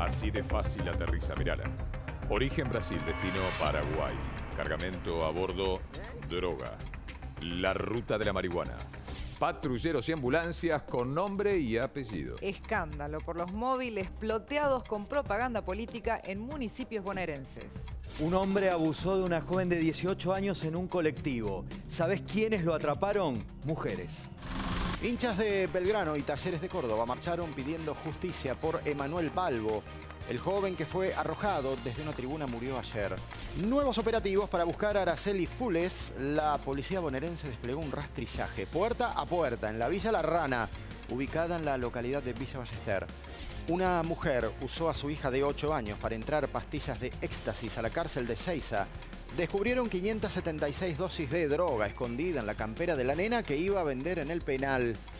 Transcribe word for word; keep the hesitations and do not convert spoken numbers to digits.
Así de fácil aterriza, mirala. Origen Brasil, destino Paraguay. Cargamento a bordo, droga. La ruta de la marihuana. Patrulleros y ambulancias con nombre y apellido. Escándalo por los móviles ploteados con propaganda política en municipios bonaerenses. Un hombre abusó de una joven de dieciocho años en un colectivo. ¿Sabés quiénes lo atraparon? Mujeres. Hinchas de Belgrano y Talleres de Córdoba marcharon pidiendo justicia por Emanuel Balbo. El joven que fue arrojado desde una tribuna murió ayer. Nuevos operativos para buscar a Araceli Fules. La policía bonaerense desplegó un rastrillaje puerta a puerta en la Villa La Rana, ubicada en la localidad de Villa Ballester. Una mujer usó a su hija de ocho años para entrar pastillas de éxtasis a la cárcel de Seiza. Descubrieron quinientas setenta y seis dosis de droga escondida en la campera de la nena que iba a vender en el penal.